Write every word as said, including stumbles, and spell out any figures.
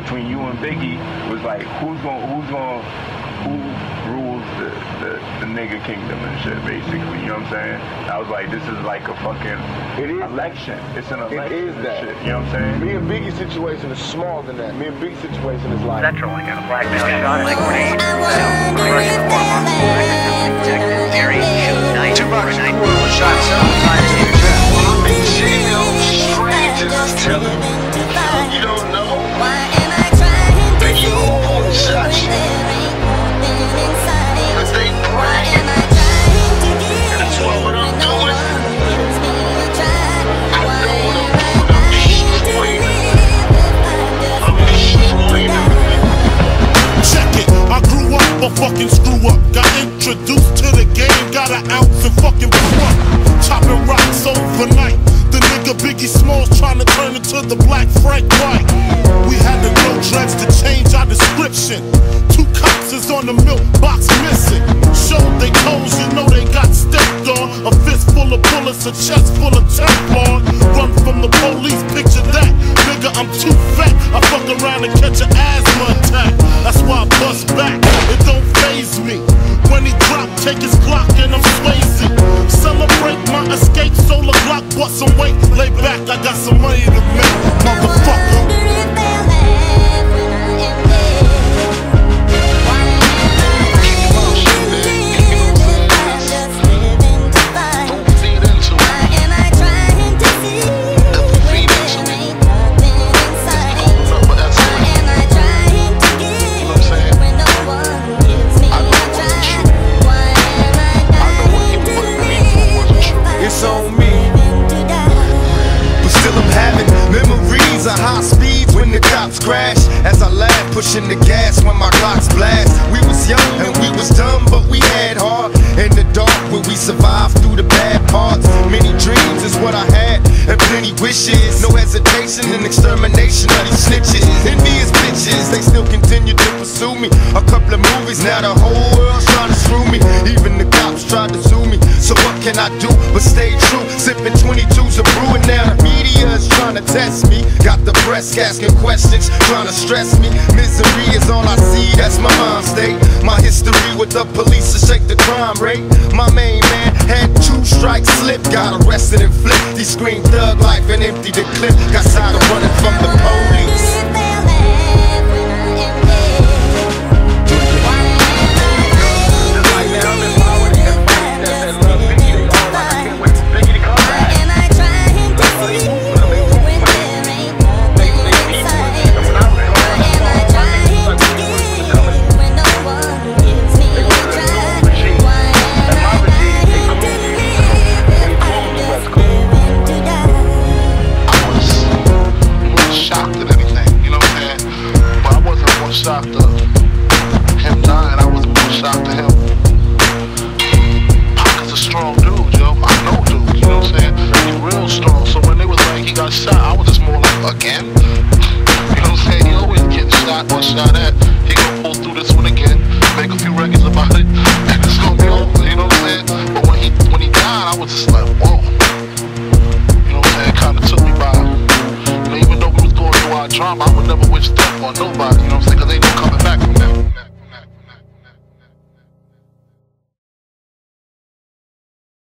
between you and Biggie was like, who's gonna, who's gonna, who rules the, the, the nigga kingdom and shit, basically, you know what I'm saying? I was like, this is like a fucking it is, election. It's an election. It is that. Shit, you know what I'm saying? Me and Biggie's situation is smaller than that. Me and Biggie's situation is like... Central, like a blackmail shot at grenade. Russian four months, detective Gary shoots night. Two bucks, night. Shot several times in the chest. I'm in jail, strangers telling me you don't know. They all shot you. But they bragging. That's what I'm doing. I know what I'm doing. I'm destroying them. I'm destroying them. Check it, I grew up a fucking screw up. Got introduced to the game, got an ounce and fucking blew up. Chopping rocks overnight. The nigga Biggie Smalls trying to turn into the black Frank White. We had to grow dreads to change our description. Two cops is on the milk box missing. Showed they toes, you know they got stepped on. A fist full of bullets, a chest full of Teflon. Run from the police, picture that. Nigga, I'm too fat. I fuck around and catch an asthma attack. That's why I bust back. It don't faze me. When he drop, take his Glock and I'm Swayze. Celebrate my escape, solar Glock, bust some weight. Lay back, I got some money to make, motherfucker. Crash as I laugh, pushing the gas when my Glocks blast. We was young and we was dumb, but we had heart. In the dark where we survived through the bad parts. Many dreams is what I had, and plenty wishes. No hesitation and extermination of these snitches. Envious bitches, they still continue to pursue me. A couple of movies, now the whole world's trying to screw me. Even the cops tried to sue me. So what can I do but stay true? Sipping twenty-twos of brew, and now the media is trying to test me. Got the press asking questions, trying to stress me. Misery is all I see, that's my mind state. My history with the police to shake the crime rate. My main man had two strikes slip, got arrested and flipped. He screamed thug life and emptied the clip. Got tired of running from the police. Shocked of him dying, I was more shocked to him. Pac's a strong dude, yo. I know dude, you know what I'm saying? He's real strong, so when they was like, he got shot, I was just more like, again? You know what I'm saying? He always getting shot or shot at. He gonna pull through this one again, make a few records about it, and it's gonna be over, you know what I'm saying? But when he when he died, I was just like, whoa. You know what I'm saying? It kinda took me by. You know, even though we was going through our drama, I would never wish death on nobody, you know what I'm saying? Cause ain't no coming back from that.